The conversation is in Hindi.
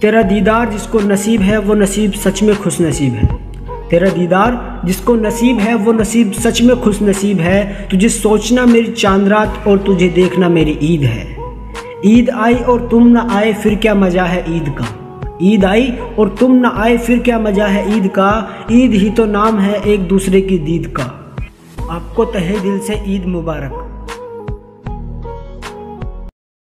तेरा दीदार जिसको नसीब है वो नसीब सच में खुश नसीब है। तेरा दीदार जिसको नसीब है वो नसीब सच में खुश नसीब है। तुझे सोचना मेरी चांद रात और तुझे देखना मेरी ईद है। ईद आई और तुम ना आए फिर क्या मज़ा है ईद का। ईद आई और तुम ना आए फिर क्या मज़ा है ईद का। ईद ही तो नाम है एक दूसरे की दीद का। आपको तहे दिल से ईद मुबारक।